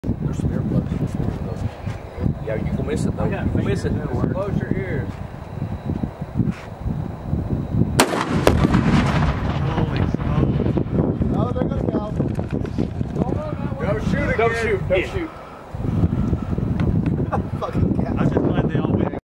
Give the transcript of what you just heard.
There's some earplugs. Yeah, you gonna miss it though. You gonna miss it. Close your ears. Holy smokes. Oh, they're gonna go. Don't shoot again. Don't shoot. Don't shoot. Fucking cat.